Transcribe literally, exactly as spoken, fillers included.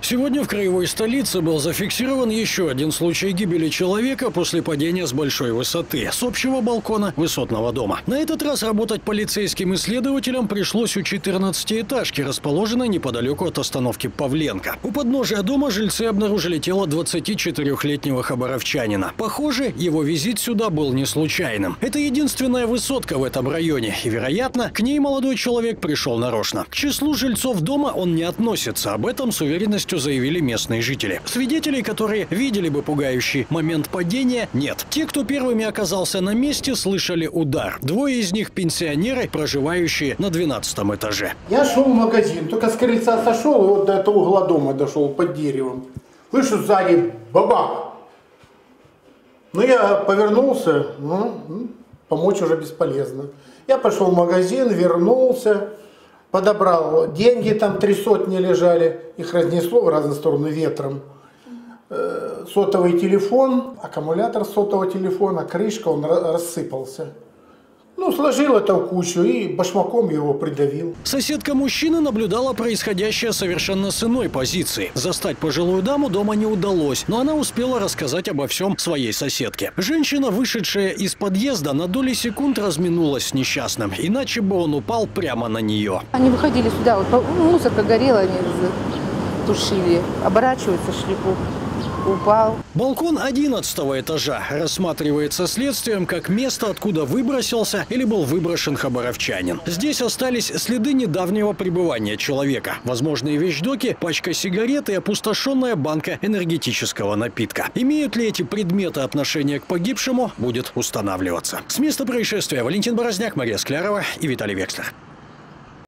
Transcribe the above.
Сегодня в краевой столице был зафиксирован еще один случай гибели человека после падения с большой высоты, с общего балкона высотного дома. На этот раз работать полицейским и следователям пришлось у четырнадцатиэтажки, расположенной неподалеку от остановки Павленко. У подножия дома жильцы обнаружили тело двадцатичетырёхлетнего хабаровчанина. Похоже, его визит сюда был не случайным. Это единственная высотка в этом районе, и, вероятно, к ней молодой человек пришел нарочно. К числу жильцов дома он не относится, об этом с уверенностью заявили местные жители. Свидетелей, которые видели бы пугающий момент падения, нет. Те, кто первыми оказался на месте, слышали удар. Двое из них пенсионеры, проживающие на двенадцатом этаже. Я шел в магазин, только с крыльца сошел и вот до этого угла дома дошел под деревом. Слышу сзади бабах. Ну я повернулся, ну, помочь уже бесполезно. Я пошел в магазин, вернулся. Подобрал деньги, там три сотни лежали, их разнесло в разные стороны ветром. Э, сотовый телефон, аккумулятор сотового телефона, крышка, он рассыпался. Ну, сложил это в кучу и башмаком его придавил. Соседка мужчины наблюдала происходящее совершенно с иной позиции. Застать пожилую даму дома не удалось, но она успела рассказать обо всем своей соседке. Женщина, вышедшая из подъезда, на доли секунд разминулась с несчастным, иначе бы он упал прямо на нее. Они выходили сюда, вот мусорка горела, они тушили, оборачиваются, шлепок. Упал. Балкон одиннадцатого этажа рассматривается следствием как место, откуда выбросился или был выброшен хабаровчанин. Здесь остались следы недавнего пребывания человека. Возможные вещдоки, пачка сигарет и опустошенная банка энергетического напитка. Имеют ли эти предметы отношение к погибшему, будет устанавливаться. С места происшествия Валентин Борозняк, Мария Склярова и Виталий Векслер.